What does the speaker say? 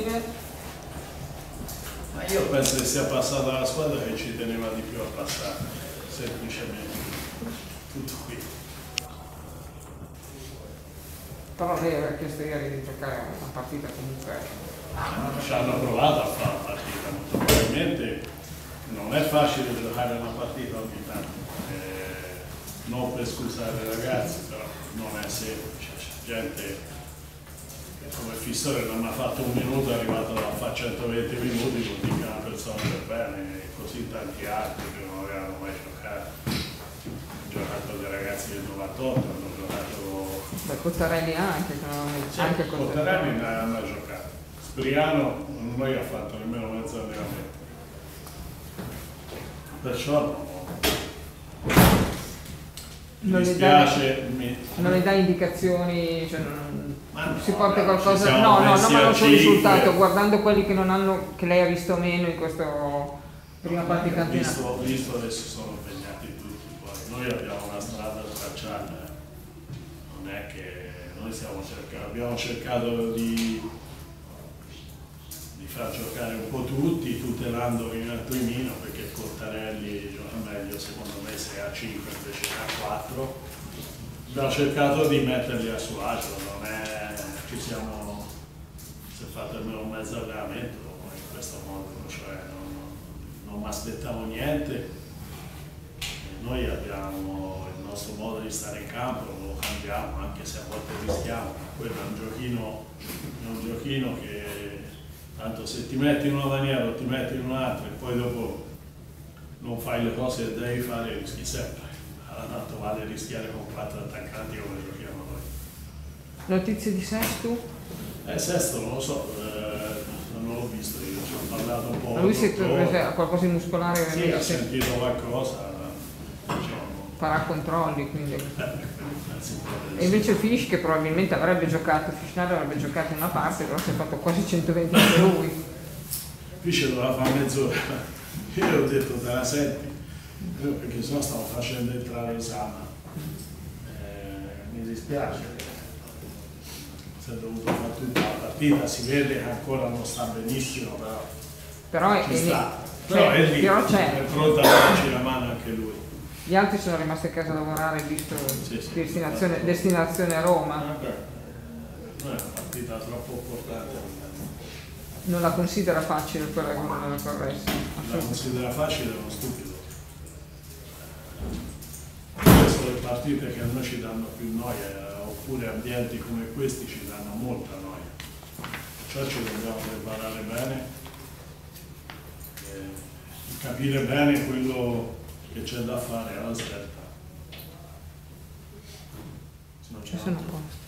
l'abitudine. Ma io penso che sia passata la squadra che ci teneva di più a passare, semplicemente. Tutto qui. Però lei aveva chiesto ieri di giocare una partita comunque. Ci hanno provato a fare una partita, molto probabilmente non è facile giocare una partita ogni tanto. Non per scusare i ragazzi, però non è semplice. C'è gente che come Fissore non ha fatto un minuto, è arrivato a fare 120 minuti, vuol dire che è una persona per bene, e così tanti altri che non avevano mai giocato. Hanno giocato dei ragazzi del 98, hanno giocato. Beh, Cottarelli anche, che non Sì, anche Cottarelli non ha mai giocato. Spriano non mai ha fatto nemmeno mezzo allenamento. Perciò mi dispiace. Non le dà indicazioni, cioè non No, si porta qualcosa. No, No, ma non sul risultato, 5. guardando quelli che non hanno, che lei ha visto meno in questa prima parte di campionato. Visto adesso sono impegnati tutti, poi noi abbiamo una strada da tracciare, non è che noi abbiamo cercato di far giocare un po' tutti, tutelando in attimino, perché Cottarelli gioca meglio secondo me se a 5 invece che a 4. Abbiamo cercato di metterli a suo agio, non è che si è fatto almeno un mezzo allenamento in questo modo, cioè non mi aspettavo niente. Noi abbiamo il nostro modo di stare in campo, lo cambiamo anche se a volte rischiamo, quello è un giochino che tanto se ti metti in una maniera o ti metti in un'altra e poi dopo non fai le cose che devi fare, rischi sempre. Allora tanto vale rischiare con 4 attaccanti come giochiamo noi. Notizie di Sestu? Sesto non lo so, non l'ho visto io, ci ho parlato un po'. Ma lui ha qualcosa di muscolare? Sì, ha sentito qualcosa, diciamo. Farà controlli, quindi. E invece Fisch, che probabilmente avrebbe giocato, Fischner avrebbe giocato una parte, però si è fatto quasi 120 anche lui. Fisch doveva fare mezz'ora, io ho detto te la senti, perché sennò stavo facendo entrare Osama. Mi dispiace, si è dovuto fare tutta la partita, si vede che ancora non sta benissimo, però ci sta. Però è lì, è pronto a darci la mano anche lui. Gli altri sono rimasti a casa a lavorare, visto destinazione a Roma. Non è una partita troppo importante. Non la considera facile quella con la Corressa? La considera facile, è uno stupido. Queste sono le partite che a noi ci danno più noia, oppure ambienti come questi ci danno molta noia. Perciò ci dobbiamo preparare bene, capire bene quello che c'è da fare alla svelta. Ci sono posti.